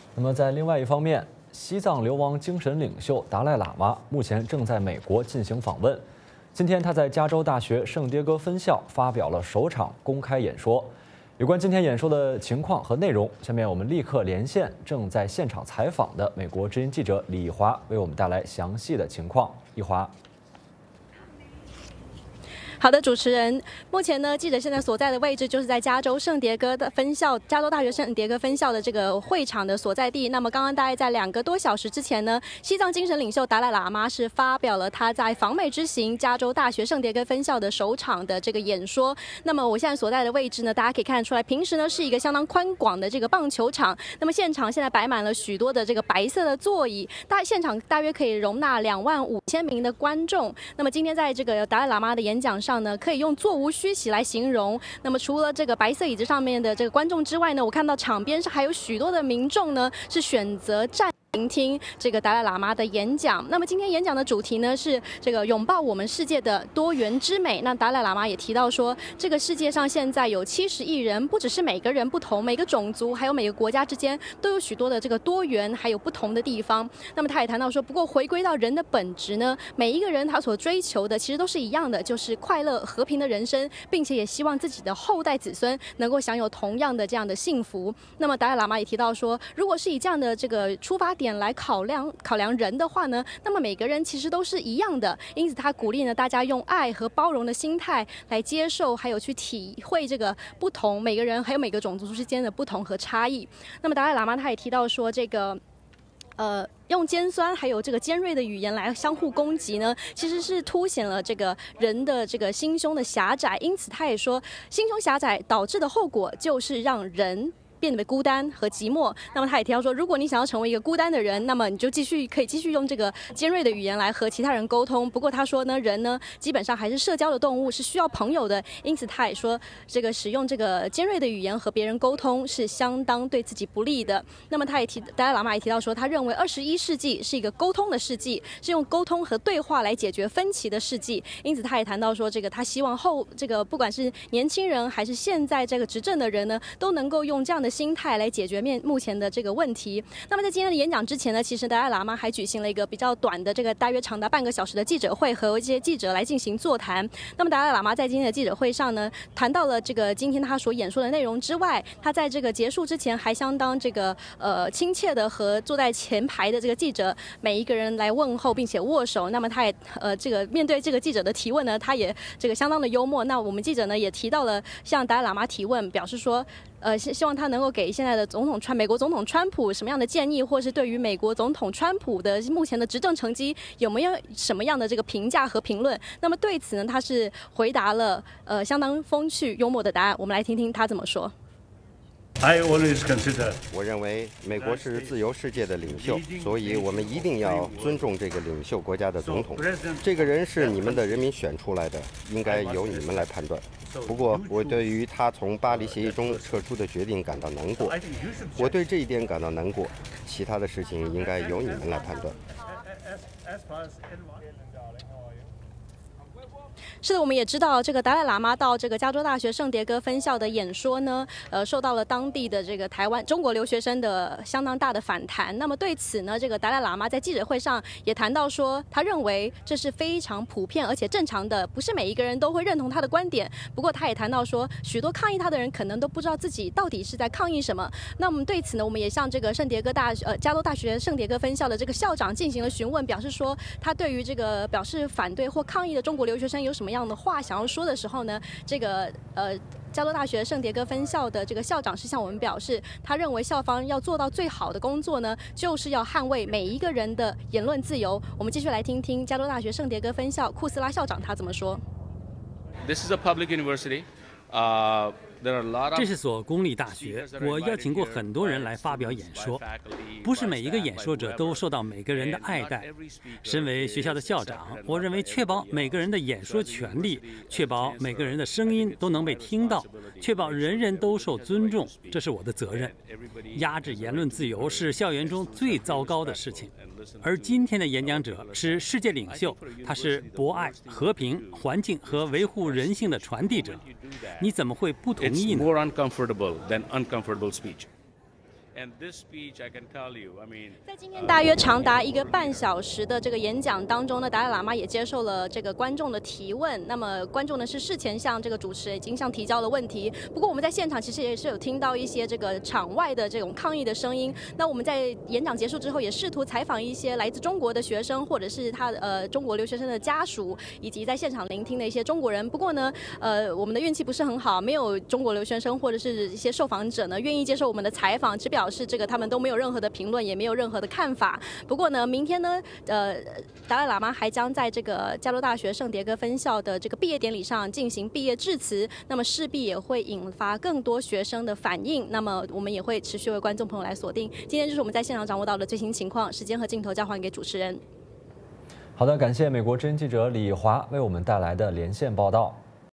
那么在另外一方面，西藏流亡精神领袖达赖喇嘛目前正在美国进行访问。今天他在加州大学圣迭戈分校发表了首场公开演说。有关今天演说的情况和内容，下面我们立刻连线正在现场采访的美国之音记者李华，为我们带来详细的情况。李华。 好的，主持人，目前呢，记者现在所在的位置就是在加州圣迭戈的分校，加州大学圣迭戈分校的这个会场的所在地。那么，刚刚大概在2个多小时之前呢，西藏精神领袖达赖喇嘛是发表了他在访美之行加州大学圣迭戈分校的首场的这个演说。那么，我现在所在的位置呢，大家可以看得出来，平时呢是一个相当宽广的这个棒球场。那么，现场现在摆满了许多的这个白色的座椅，现场大约可以容纳25000名的观众。那么，今天在这个达赖喇嘛的演讲上呢，可以用座无虚席来形容。那么除了这个白色椅子上面的这个观众之外呢，我看到场边上还有许多的民众呢是选择站。 聆听这个达赖喇嘛的演讲。那么今天演讲的主题呢是这个拥抱我们世界的多元之美。那达赖喇嘛也提到说，这个世界上现在有70亿人，不只是每个人不同，每个种族还有每个国家之间都有许多的这个多元，还有不同的地方。那么他也谈到说，不过回归到人的本质呢，每一个人他所追求的其实都是一样的，就是快乐和平的人生，并且也希望自己的后代子孙能够享有同样的这样的幸福。那么达赖喇嘛也提到说，如果是以这样的这个出发点来考量人的话呢，那么每个人其实都是一样的，因此他鼓励呢大家用爱和包容的心态来接受，还有去体会这个不同，每个人还有每个种族之间的不同和差异。那么达赖喇嘛他也提到说，这个用尖酸还有这个尖锐的语言来相互攻击呢，其实是凸显了这个人的这个心胸的狭窄。因此他也说，心胸狭窄导致的后果就是让人 变得孤单和寂寞。那么他也提到说，如果你想要成为一个孤单的人，那么你就可以继续用这个尖锐的语言来和其他人沟通。不过他说呢，人呢基本上还是社交的动物，是需要朋友的。因此他也说，这个使用这个尖锐的语言和别人沟通是相当对自己不利的。那么他也达赖喇嘛也提到说，他认为21世纪是一个沟通的世纪，是用沟通和对话来解决分歧的世纪。因此他也谈到说，这个他希望不管是年轻人还是现在这个执政的人呢，都能够用这样的 心态来解决目前的这个问题。那么在今天的演讲之前呢，其实达赖喇嘛还举行了一个比较短的这个大约长达半个小时的记者会，和一些记者来进行座谈。那么达赖喇嘛在今天的记者会上呢，谈到了这个今天他所演说的内容之外，他在这个结束之前还相当这个亲切的和坐在前排的这个记者每一个人来问候，并且握手。那么他也这个面对这个记者的提问呢，他也这个相当的幽默。那我们记者呢也提到了向达赖喇嘛提问，表示说 希望他能够给现在的美国总统川普什么样的建议，或是对于美国总统川普的目前的执政成绩有没有什么样的这个评价和评论？那么对此呢，他是回答了相当风趣幽默的答案。我们来听听他怎么说。 我认为美国是自由世界的领袖，所以我们一定要尊重这个领袖国家的总统。这个人是你们的人民选出来的，应该由你们来判断。不过，我对于他从巴黎协议中撤出的决定感到难过。我对这一点感到难过，其他的事情应该由你们来判断。 是的，我们也知道这个达赖喇嘛到这个加州大学圣迭戈分校的演说呢，受到了当地的这个中国留学生的相当大的反弹。那么对此呢，这个达赖喇嘛在记者会上也谈到说，他认为这是非常普遍而且正常的，不是每一个人都会认同他的观点。不过他也谈到说，许多抗议他的人可能都不知道自己到底是在抗议什么。那我们对此呢，我们也向这个加州大学圣迭戈分校的这个校长进行了询问，表示说他对于这个表示反对或抗议的中国留学生有什么样的话想要说的时候呢，这个加州大学圣迭戈分校的这个校长是向我们表示，他认为校方要做到最好的工作呢，就是要捍卫每一个人的言论自由。我们继续来听听加州大学圣迭戈分校库斯拉校长他怎么说。 This is a public university. 这是所公立大学，我邀请过很多人来发表演说，不是每一个演说者都受到每个人的爱戴。身为学校的校长，我认为确保每个人的演说权利，确保每个人的声音都能被听到，确保人人都受尊重，这是我的责任。压制言论自由是校园中最糟糕的事情。而今天的演讲者是世界领袖，他是博爱、和平、环境和维护人性的传递者。你怎么会不同意呢？ 在今天大约长达1个半小时的这个演讲当中呢，达赖喇嘛也接受了这个观众的提问。那么观众呢是事前向这个主持人已经提交了问题，不过我们在现场其实也是有听到一些这个场外的这种抗议的声音。那我们在演讲结束之后，也试图采访一些来自中国的学生，或者是中国留学生的家属，以及在现场聆听的一些中国人。不过呢，我们的运气不是很好，没有中国留学生或者是一些受访者呢愿意接受我们的采访，只表示这个他们都没有任何的评论，也没有任何的看法。不过呢，明天呢，达赖喇嘛还将在这个加州大学圣迭戈分校的这个毕业典礼上进行毕业致辞，那么势必也会引发更多学生的反应。那么我们也会持续为观众朋友来锁定。今天就是我们在现场掌握到的最新情况，时间和镜头交还给主持人。 好的，感谢美国之音记者李华为我们带来的连线报道。